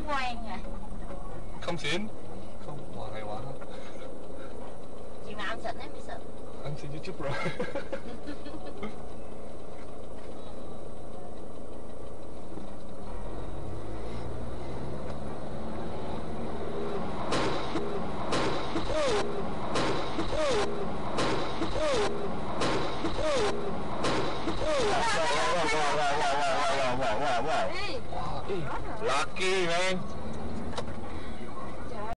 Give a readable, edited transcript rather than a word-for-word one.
ngoan à. Không xỉn. Không, wow, hay quá. Chị mà ăn xịn ấy mới xịn. Anh xin YouTube rồi. Wow. Lucky, man.